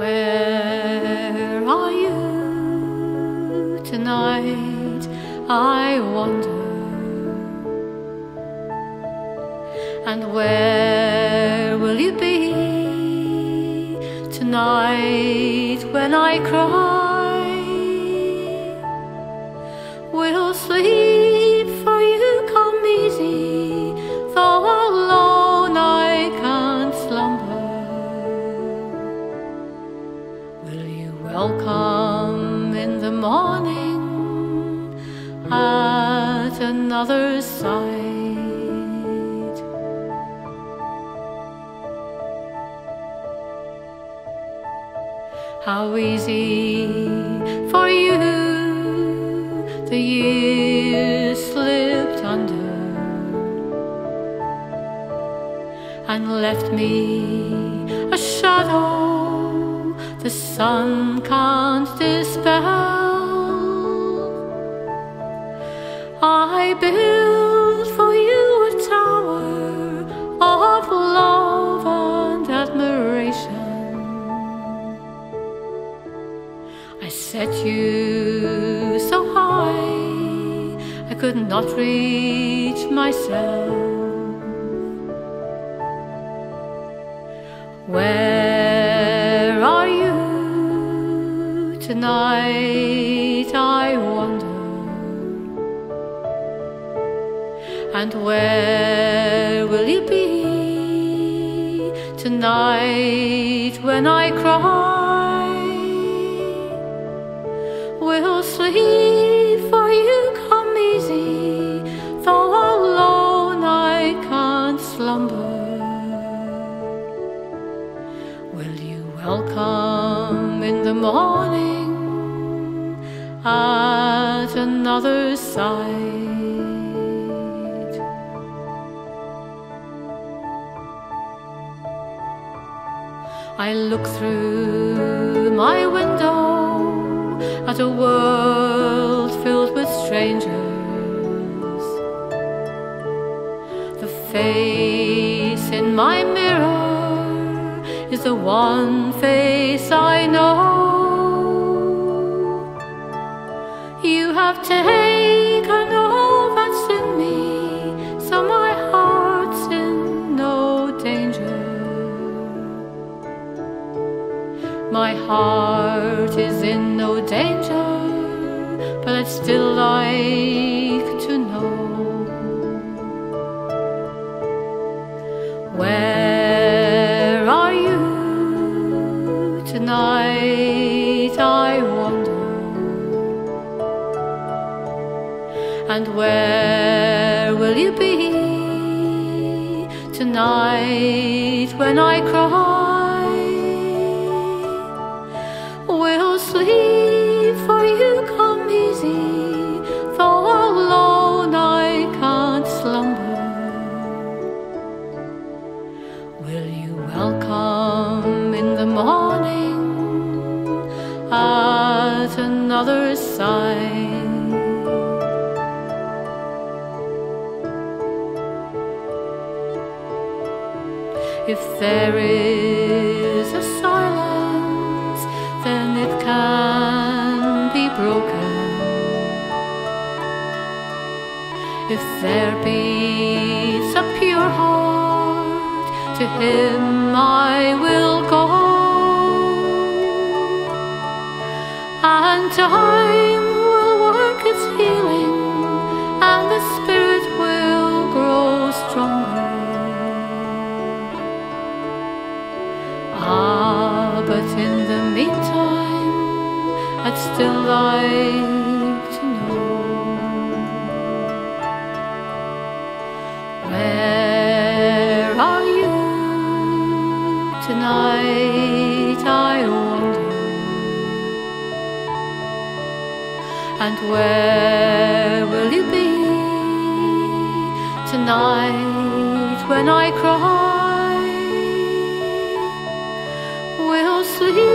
Where are you tonight, I wonder? And where will you be tonight when I cry? Will sleep for you come easy, though alone I can't slumber? Will you welcome in the morning at another's side? How easy for you the years slipped under and left me a shadow the sun can't dispel. I built for you a tower of love and admiration. I set you so high I could not reach myself. Where are you tonight, I wonder? And where will you be tonight when I cry? Will sleep for you come easy, though alone I can't slumber? Will you welcome in the morning at another's side? I look through my window at a world filled with strangers. The face in my mirror is the one face I know. You have taken all that's in me, so my heart's in no danger. My heart is in no danger, but I'd still like to know. Where are you tonight, I wonder? And where will you be tonight when I cry? Will sleep for you come easy, though alone I can't slumber? Will you welcome in the morning at another's side? If there is a silence, then it can be broken. If there beats a pure heart, to him I will go. And time will work its healing, and the spirit will grow stronger. But in the meantime, I'd still like to know. Where are you tonight, I wonder? And where will you be tonight when I cry? Will sleep